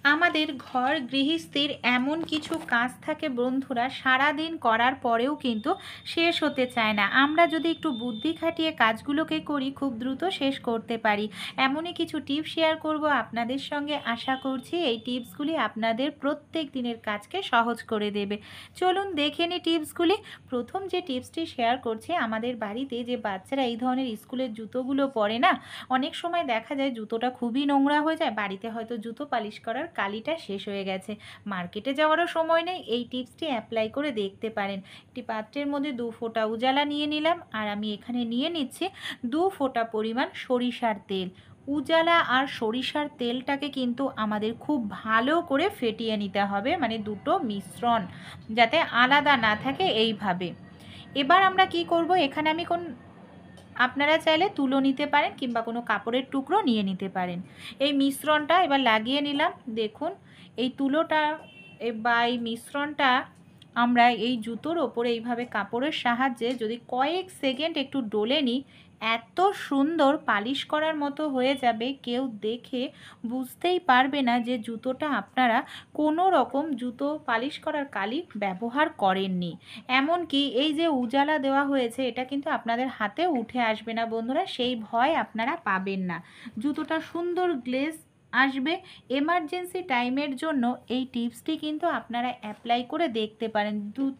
আমাদের ঘর গৃহস্থির এমন কিছু কাজ থাকে বন্ধুরা, সারাদিন করার পরেও কিন্তু শেষ হতে চায় না। আমরা যদি একটু বুদ্ধি খাটিয়ে কাজগুলোকে করি, খুব দ্রুত শেষ করতে পারি। এমনই কিছু টিপস শেয়ার করব আপনাদের সঙ্গে। আশা করছি এই টিপসগুলি আপনাদের প্রত্যেক দিনের কাজকে সহজ করে দেবে। চলুন দেখে নিই টিপসগুলি। প্রথম যে টিপসটি শেয়ার করছি, আমাদের বাড়িতে যে বাচ্চারা এই ধরনের স্কুলের জুতোগুলো পরে না, অনেক সময় দেখা যায় জুতোটা খুবই নোংরা হয়ে যায়। বাড়িতে হয়তো জুতো পালিশ করার কালিটা শেষ হয়ে গেছে, মার্কেটে যাওয়ারও সময় নেই। এই টিপসটি অ্যাপ্লাই করে দেখতে পারেন। একটি পাত্রের মধ্যে 2 ফোঁটা উজালা নিয়ে নিলাম, আর আমি এখানে নিয়ে নিচ্ছি 2 ফোঁটা পরিমাণ সরিষার তেল। উজালা আর সরিষার তেলটাকে কিন্তু আমাদের খুব ভালো করে ফেটিয়ে নিতে হবে, মানে দুটো মিশ্রণ যাতে আলাদা না থাকে এইভাবে। এবার আমরা কি করব, এখানে আমি আপনারা চাইলে তুলো নিতে পারেন কিংবা কোনো কাপড়ের টুকরো নিয়ে নিতে পারেন। এই মিশ্রণটা এবার লাগিয়ে নিলাম। দেখুন, এই তুলোটা বা এই মিশ্রণটা আমরা এই জুতোর ওপরে এইভাবে কাপড়ের সাহায্যে যদি কয়েক সেকেন্ড একটু ডলে নিই, এত সুন্দর পালিশ করার মতো হয়ে যাবে, কেউ দেখে বুঝতেই পারবে না যে জুতোটা আপনারা কোনো রকম জুতো পালিশ করার কালি ব্যবহার করেননি। এমনকি এই যে উজালা দেওয়া হয়েছে, এটা কিন্তু আপনাদের হাতে উঠে আসবে না বন্ধুরা, সেই ভয় আপনারা পাবেন না। জুতোটা সুন্দর গ্লেজ আসবে। এমার্জেন্সি টাইমের জন্য এই টিপসটি কিন্তু আপনারা অ্যাপ্লাই করে দেখতে পারেন।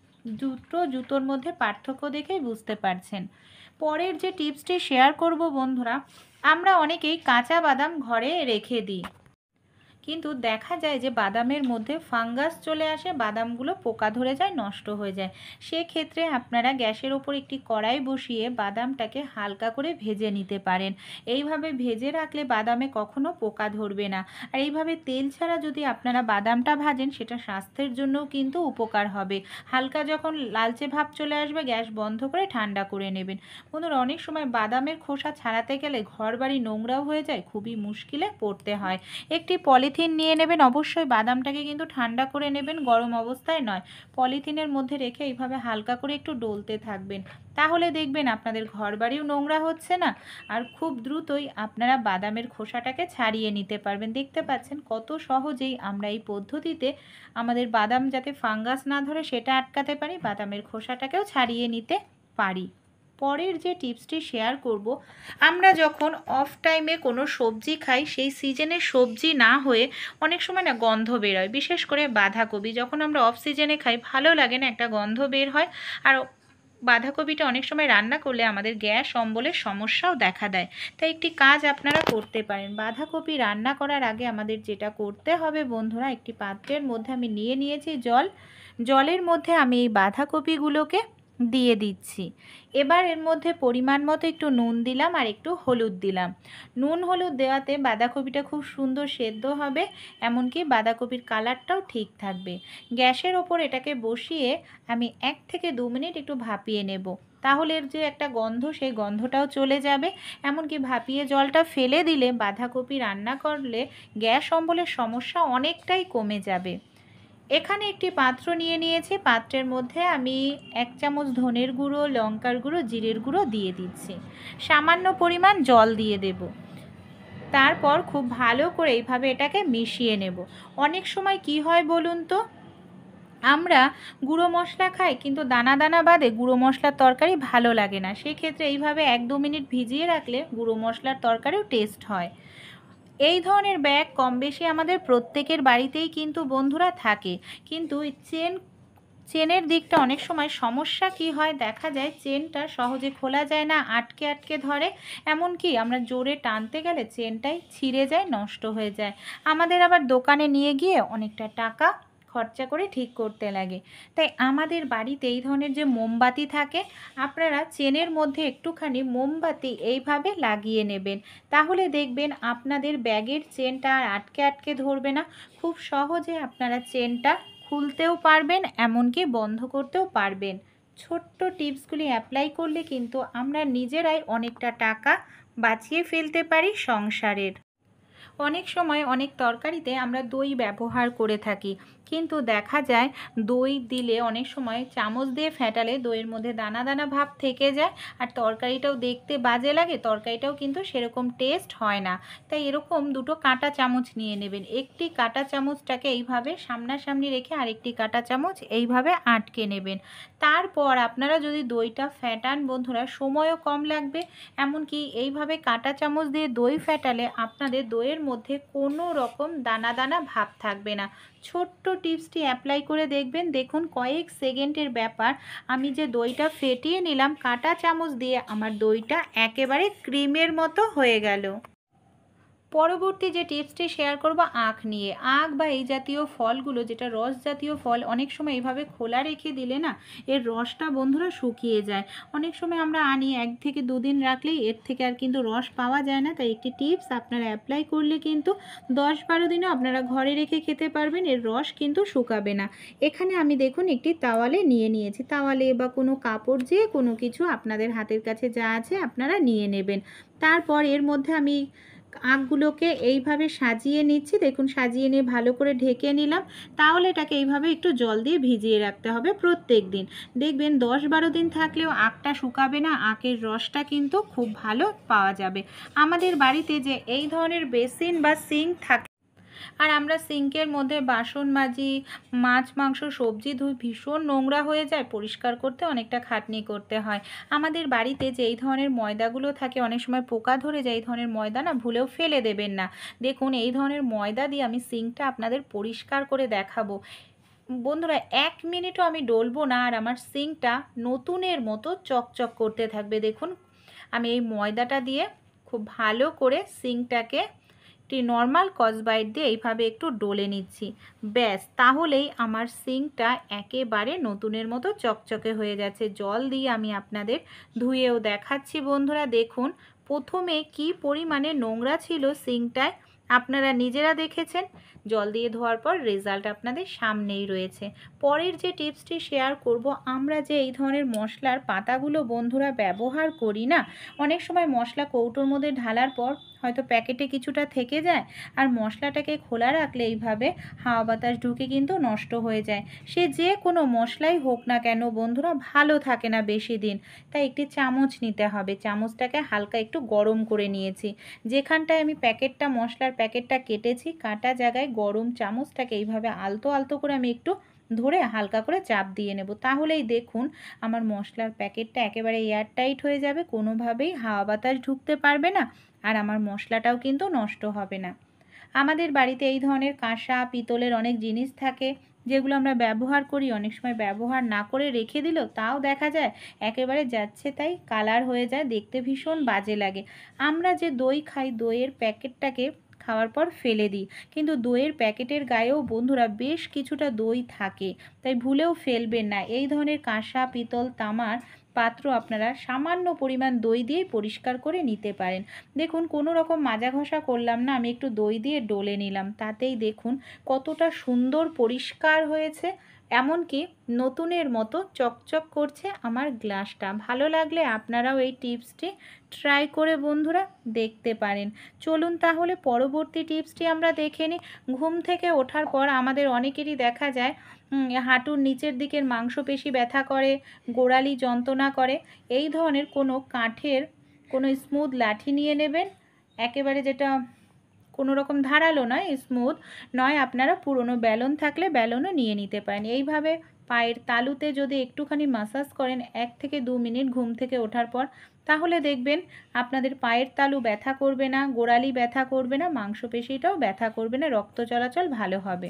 দুটো জুতোর মধ্যে পার্থক্য দেখেই বুঝতে পারছেন। পরের যে টিপসটি শেয়ার করব বন্ধুরা, আমরা অনেকেই কাঁচা বাদাম ঘরে রেখে দিই, কিন্তু দেখা যায় যে বাদামের মধ্যে ফাঙ্গাস চলে আসে, বাদামগুলো পোকা ধরে যায়, নষ্ট হয়ে যায়। সেক্ষেত্রে আপনারা গ্যাসের ওপর একটি কড়াই বসিয়ে বাদামটাকে হালকা করে ভেজে নিতে পারেন। এইভাবে ভেজে রাখলে বাদামে কখনো পোকা ধরবে না। আর এইভাবে তেল ছাড়া যদি আপনারা বাদামটা ভাজেন, সেটা স্বাস্থ্যের জন্যও কিন্তু উপকার হবে। হালকা যখন লালচে ভাব চলে আসবে, গ্যাস বন্ধ করে ঠান্ডা করে নেবেন। বন্ধুরা, অনেক সময় বাদামের খোসা ছাড়াতে গেলে ঘর বাড়ি নোংরাও হয়ে যায়, খুবই মুশকিলে পড়তে হয়। একটি পলিথিন নিয়ে নেবেন, অবশ্যই বাদামটাকে কিন্তু ঠান্ডা করে নেবেন, গরম অবস্থায় নয়। পলিথিনের মধ্যে রেখে এইভাবে হালকা করে একটু ডলতে থাকবেন, তাহলে দেখবেন আপনাদের ঘর বাড়িও নোংরা হচ্ছে না, আর খুব দ্রুতই আপনারা বাদামের খোসাটাকে ছাড়িয়ে নিতে পারবেন। দেখতে পাচ্ছেন কত সহজেই আমরা এই পদ্ধতিতে আমাদের বাদাম যাতে ফাঙ্গাস না ধরে সেটা আটকাতে পারি, বাদামের খোসাটাকেও ছাড়িয়ে নিতে পারি। পরের যে টিপসটি শেয়ার করব, আমরা যখন অফ টাইমে কোনো সবজি খাই, সেই সিজনের সবজি না হয়ে অনেক সময় না গন্ধ বেরোয়, বিশেষ করে বাঁধাকপি যখন আমরা অফ সিজনে খাই ভালো লাগে না, একটা গন্ধ বের হয়। আর বাঁধাকপিটা অনেক সময় রান্না করলে আমাদের গ্যাস অম্বলের সমস্যাও দেখা দেয়। তাই একটি কাজ আপনারা করতে পারেন, বাঁধাকপি রান্না করার আগে আমাদের যেটা করতে হবে বন্ধুরা, একটি পাত্রের মধ্যে আমি নিয়ে নিয়েছি জল। জলের মধ্যে আমি এই বাঁধাকপিগুলোকে দিয়ে দিচ্ছি। এবার এর মধ্যে পরিমাণ মতো একটু নুন দিলাম আর একটু হলুদ দিলাম। নুন হলুদ দেওয়াতে বাঁধাকপিটা খুব সুন্দর সেদ্ধ হবে, এমনকি বাঁধাকপির কালারটাও ঠিক থাকবে। গ্যাসের ওপর এটাকে বসিয়ে আমি 1 থেকে 2 মিনিট একটু ভাপিয়ে নেব, তাহলে এর যে একটা গন্ধ, সেই গন্ধটাও চলে যাবে। এমনকি ভাপিয়ে জলটা ফেলে দিলে বাঁধাকপি রান্না করলে গ্যাস অম্বলের সমস্যা অনেকটাই কমে যাবে। এখানে একটি পাত্র নিয়ে নিয়েছি, পাত্রের মধ্যে আমি 1 চামচ ধনের গুঁড়ো, লঙ্কার গুঁড়ো, জিরের গুঁড়ো দিয়ে দিচ্ছি। সামান্য পরিমাণ জল দিয়ে দেব। তারপর খুব ভালো করে এইভাবে এটাকে মিশিয়ে নেব। অনেক সময় কি হয় বলুন তো, আমরা গুঁড়ো মশলা খাই কিন্তু দানা দানা বাদে গুঁড়ো মশলার তরকারি ভালো লাগে না। সেক্ষেত্রে এইভাবে 1-2 মিনিট ভিজিয়ে রাখলে গুঁড়ো মশলার তরকারিও টেস্ট হয়। এই ধরনের ব্যাগ কম বেশি আমাদের প্রত্যেকের বাড়িতেই কিন্তু বন্ধুরা থাকে, কিন্তু চেনের দিকটা অনেক সময় সমস্যা কি হয়, দেখা যায় চেনটা সহজে খোলা যায় না, আটকে আটকে ধরে, এমনকি আমরা জোরে টানতে গেলে চেনটাই ছিঁড়ে যায়, নষ্ট হয়ে যায়। আমাদের আবার দোকানে নিয়ে গিয়ে অনেকটা টাকা খরচা করে ঠিক করতে লাগে। তাই আমাদের বাড়িতে এই ধরনের যে মোমবাতি থাকে, আপনারা চেনের মধ্যে একটুখানি মোমবাতি এইভাবে লাগিয়ে নেবেন, তাহলে দেখবেন আপনাদের ব্যাগের চেনটা আর আটকে আটকে ধরবে না। খুব সহজে আপনারা চেনটা খুলতেও পারবেন, এমনকি বন্ধ করতেও পারবেন। ছোট্ট টিপসগুলি অ্যাপ্লাই করলে কিন্তু আমরা নিজেরাই অনেকটা টাকা বাঁচিয়ে ফেলতে পারি সংসারের। অনেক সময় অনেক তরকারিতে আমরা দই ব্যবহার করে থাকি, কিন্তু দেখা যায় দই দিলে অনেক সময় চামচ দিয়ে ফেটালে দইয়ের মধ্যে দানা দানা ভাব থেকে যায়, আর তরকারিটাও দেখতে বাজে লাগে, তরকারিটাও কিন্তু সেরকম টেস্ট হয় না। তাই এরকম দুটো কাঁটা চামচ নিয়ে নেবেন। একটি কাঁটা চামচটাকে এইভাবে সামনাসামনি রেখে আরেকটি কাঁটা চামচ এইভাবে আটকে নেবেন। তারপর আপনারা যদি দইটা ফেটান বন্ধুরা, সময়ও কম লাগবে, এমনকি এইভাবে কাঁটা চামচ দিয়ে দই ফেটালে আপনাদের দইয়ের মধ্যে কোনো রকম দানা দানা ভাব থাকবে না। ছোট্ট টিপসটি অ্যাপ্লাই করে দেখবেন, দেখুন কয়েক সেকেন্ডের ব্যাপার, আমি যে দইটা ফেটিয়ে নিলাম কাঁটা চামচ দিয়ে, আমার দইটা একেবারে ক্রিমের মতো হয়ে গেল। পরবর্তী যে টিপসটি শেয়ার করব আখ নিয়ে। আখ বা এই জাতীয় ফলগুলো, যেটা রস জাতীয় ফল, অনেক সময় এইভাবে খোলা রেখে দিলে না এর রসটা বন্ধুরা শুকিয়ে যায়। অনেক সময় আমরা আনি 1 থেকে 2 দিন রাখলেই এর থেকে আর কিন্তু রস পাওয়া যায় না। তাই একটি টিপস আপনারা অ্যাপ্লাই করলে কিন্তু 10-12 দিনও আপনারা ঘরে রেখে খেতে পারবেন, এর রস কিন্তু শুকাবে না। এখানে আমি দেখুন একটি তাওয়ালে নিয়ে নিয়েছি, তাওয়ালে বা কোনো কাপড়, যে কোনো কিছু আপনাদের হাতের কাছে যা আছে আপনারা নিয়ে নেবেন। তারপর এর মধ্যে আমি আখগুলোকে এইভাবে সাজিয়ে নিচ্ছি, দেখুন সাজিয়ে নিয়ে ভালো করে ঢেকে নিলাম। তাহলে এটাকে এইভাবে একটু জল দিয়ে ভিজিয়ে রাখতে হবে প্রত্যেক দিন। দেখবেন 10-12 দিন থাকলেও আখটা শুকাবে না, আখের রসটা কিন্তু খুব ভালো পাওয়া যাবে। আমাদের বাড়িতে যে এই ধরনের বেসিন বা সিঙ্ক থাকে, আর আমরা সিঙ্কের মধ্যে বাসন মাজি, মাছ মাংস সবজি ধুই, ভীষণ নোংরা হয়ে যায়, পরিষ্কার করতে অনেকটা খাটনি করতে হয়। আমাদের বাড়িতে যে এই ধরনের ময়দাগুলো থাকে, অনেক সময় পোকা ধরে যায়, এই ধরনের ময়দা না ভুলেও ফেলে দেবেন না। দেখুন এই ধরনের ময়দা দিয়ে আমি সিঙ্কটা আপনাদের পরিষ্কার করে দেখাবো বন্ধুরা। 1 মিনিটও আমি ডলবো না, আর আমার সিঙ্কটা নতুনের মতো চকচক করতে থাকবে। দেখুন আমি এই ময়দাটা দিয়ে খুব ভালো করে সিঙ্কটাকে একটি নর্মাল স্কচব্রাইট দিয়ে এইভাবে একটু ডলে নিচ্ছি, ব্যাস তাহলেই আমার সিঙ্কটা একেবারে নতুনের মতো চকচকে হয়ে যাচ্ছে। জল দিয়ে আমি আপনাদের ধুয়েও দেখাচ্ছি বন্ধুরা। দেখুন প্রথমে কি পরিমাণে নোংরা ছিল সিঙ্কটায়, আপনারা নিজেরা দেখেছেন। জল দিয়ে ধোয়ার পর রেজাল্ট আপনাদের সামনেই রয়েছে। পরের যে টিপসটি শেয়ার করব, আমরা যে এই ধরনের মশলার পাতাগুলো বন্ধুরা ব্যবহার করি না, অনেক সময় মশলা কৌটোর মধ্যে ঢালার পর হয়তো প্যাকেটে কিছুটা থেকে যায়, আর মশলাটাকে খোলা রাখলে এইভাবে হাওয়া বাতাস ঢুকে কিন্তু নষ্ট হয়ে যায়। সে যে কোনো মশলাই হোক না কেন বন্ধুরা, ভালো থাকে না বেশি দিন। তাই একটি চামচ নিতে হবে, চামচটাকে হালকা একটু গরম করে নিয়েছি। যেখানটায় আমি প্যাকেটটা, মশলার প্যাকেটটা কেটেছি, কাটা জায়গায় গরম চামচটাকে এইভাবে আলতো আলতো করে আমি একটু ধরে হালকা করে চাপ দিয়ে নেব। তাহলেই দেখুন আমার মশলার প্যাকেটটা একেবারে এয়ারটাইট হয়ে যাবে, কোনোভাবেই হাওয়া বাতাস ঢুকতে পারবে না, আর আমার মশলাটাও কিন্তু নষ্ট হবে না। আমাদের বাড়িতে এই ধরনের কাঁসা পিতলের অনেক জিনিস থাকে, যেগুলো আমরা ব্যবহার করি, অনেক সময় ব্যবহার না করে রেখে দিলেও তাও দেখা যায় একেবারে যাচ্ছে তাই কালার হয়ে যায়, দেখতে ভীষণ বাজে লাগে। আমরা যে দই খাই, দইয়ের প্যাকেটটাকে খাওয়ার পর ফেলে দিই, কিন্তু দইয়ের প্যাকেটের গায়েও বন্ধুরা বেশ কিছুটা দই থাকে, তাই ভুলেও ফেলবেন না। এই ধরনের কাঁসা পিতল তামার পাত্র আপনারা সামান্য পরিমাণ দই দিয়ে পরিষ্কার করে নিতে পারেন। দেখুন কোনো রকম মাজা ঘষা করলাম না, আমি একটু দই দিয়ে ডলে নিলাম, তাতেই দেখুন কতটা সুন্দর পরিষ্কার হয়েছে, এমনকি নতুনের মতো চকচক করছে আমার গ্লাসটা। ভালো লাগলে আপনারাও এই টিপসটি ট্রাই করে বন্ধুরা দেখতে পারেন। চলুন তাহলে পরবর্তী টিপসটি আমরা দেখে নিই। ঘুম থেকে ওঠার পর আমাদের অনেকেরই দেখা যায় হাঁটুর নিচের দিকের মাংসপেশি ব্যথা করে, গোড়ালি যন্ত্রণা করে। এই ধরনের কোনো কাঠের কোনো স্মুথ লাঠি নিয়ে নেবেন, একেবারে যেটা কোনো রকম ধারালো নয়, স্মুথ নয়, আপনারা পুরনো ব্যালন থাকলে ব্যালনও নিয়ে নিতে পারেন। এইভাবে পায়ের তালুতে যদি একটুখানি মাসাজ করেন 1 থেকে 2 মিনিট ঘুম থেকে ওঠার পর, তাহলে দেখবেন আপনাদের পায়ের তালু ব্যথা করবে না, গোড়ালি ব্যথা করবে না, মাংসপেশিটাও ব্যথা করবে না, রক্ত চলাচল ভালো হবে।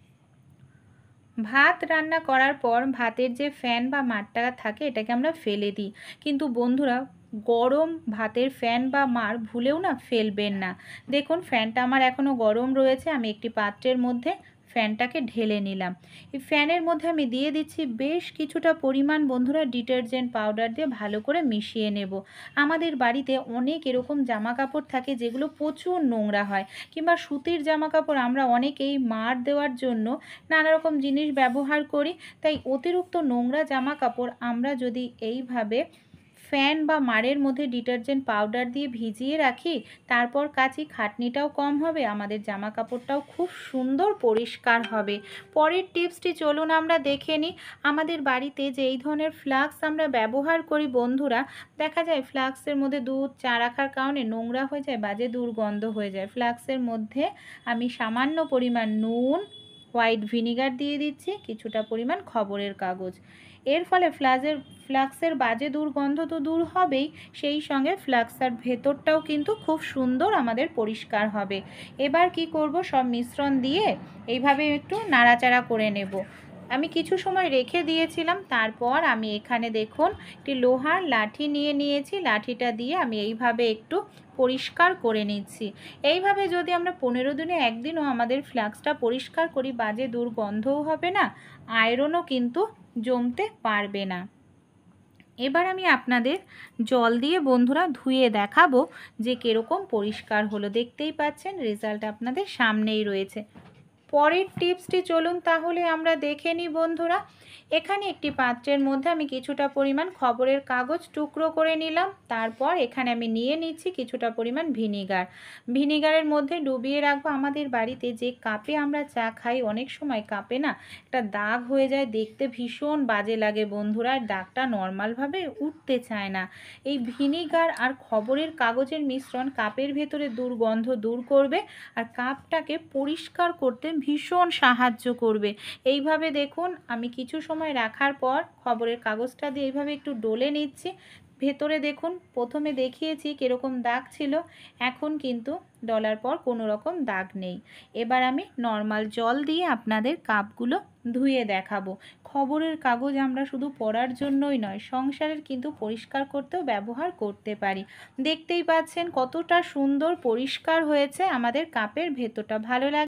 ভাত রান্না করার পর ভাতের যে ফ্যান বা মাড়টা থাকে এটাকে আমরা ফেলে দিই, কিন্তু বন্ধুরা গরম ভাতের ফ্যান বা মাড় ভুলেও না ফেলবেন না। দেখুন ফ্যানটা আমার এখনও গরম রয়েছে, আমি একটি পাত্রের মধ্যে ফ্যানটাকে ঢেলে নিলাম। এই ফ্যানের মধ্যে আমি দিয়ে দিচ্ছি বেশ কিছুটা পরিমাণ বন্ধুরা ডিটারজেন্ট পাউডার দিয়ে ভালো করে মিশিয়ে নেব। আমাদের বাড়িতে অনেক এরকম জামা কাপড় থাকে যেগুলো প্রচুর নোংরা হয়, কিংবা সুতির জামা কাপড় আমরা অনেকেই মাড় দেওয়ার জন্য নানা রকম জিনিস ব্যবহার করি। তাই অতিরিক্ত নোংরা জামা কাপড় আমরা যদি এইভাবে ফ্যান বা মাড়ের মধ্যে ডিটারজেন্ট পাউডার দিয়ে ভিজিয়ে রাখি, তারপর কাচি, খাটনিটাও কম হবে, আমাদের জামা কাপড়টাও খুব সুন্দর পরিষ্কার হবে। পরের টিপসটি চলুন আমরা দেখে নিই। আমাদের বাড়িতে যে এই ধরনের ফ্লাস্ক আমরা ব্যবহার করি বন্ধুরা, দেখা যায় ফ্লাস্কের মধ্যে দুধ চা রাখার কারণে নোংরা হয়ে যায়, বাজে দুর্গন্ধ হয়ে যায়। ফ্লাস্কের মধ্যে আমি সামান্য পরিমাণ নুন, হোয়াইট ভিনিগার দিয়ে দিচ্ছি, কিছুটা পরিমাণ খবরের কাগজ। এর ফলে ফ্লাস্কের বাজে দুর্গন্ধ তো দূর হবেই, সেই সঙ্গে ফ্লাস্কের ভেতরটাও কিন্তু খুব সুন্দর আমাদের পরিষ্কার হবে। এবার কি করব, সব মিশ্রণ দিয়ে এইভাবে একটু নাড়াচাড়া করে নেব। আমি কিছু সময় রেখে দিয়েছিলাম, তারপর আমি এখানে দেখুন একটি লোহার লাঠি নিয়ে নিয়েছি। লাঠিটা দিয়ে আমি এইভাবে একটু পরিষ্কার করে নিচ্ছি। এইভাবে যদি আমরা 15 দিনে একদিনও আমাদের ফ্লাস্কটা পরিষ্কার করি, বাজে দুর্গন্ধও হবে না, আয়রনও কিন্তু জমতে পারবে না। এবার আমি আপনাদের জল দিয়ে বন্ধুরা ধুয়ে দেখাবো যে কীরকম পরিষ্কার হলো। দেখতেই পাচ্ছেন রেজাল্ট আপনাদের সামনেই রয়েছে। পরের টিপসটি চলুন তাহলে আমরা দেখে নিই বন্ধুরা। এখানে একটি পাত্রের মধ্যে আমি কিছুটা পরিমাণ খবরের কাগজ টুকরো করে নিলাম। তারপর এখানে আমি নিয়ে নিচ্ছি কিছুটা পরিমাণ ভিনিগারের মধ্যে ডুবিয়ে রাখবো। আমাদের বাড়িতে যে কাপে আমরা চা খাই, অনেক সময় কাপে না একটা দাগ হয়ে যায়, দেখতে ভীষণ বাজে লাগে বন্ধুরা, আর দাগটা নর্মালভাবে উঠতে চায় না। এই ভিনিগার আর খবরের কাগজের মিশ্রণ কাপের ভেতরে দুর্গন্ধ দূর করবে আর কাপটাকে পরিষ্কার করতে ভীষণ সাহায্য করবে। এইভাবে দেখুন আমি কিছু সময় রাখার পর খবরের কাগজটা দিয়ে এইভাবে একটু ডলে নিচ্ছি। ভেতরে দেখুন প্রথমে দেখিয়েছি কীরকম দাগ ছিল, এখন কিন্তু ডলার পর কোনো রকম দাগ নেই। এবার আমি নর্মাল জল দিয়ে আপনাদের কাপগুলো ধুয়ে দেখাবো। খবরের কাগজ আমরা শুধু পড়ার জন্যই নয়, সংসারের কিন্তু পরিষ্কার করতেও ব্যবহার করতে পারি। দেখতেই পাচ্ছেন কতটা সুন্দর পরিষ্কার হয়েছে আমাদের কাপের ভেতরটা। ভালো লাগে।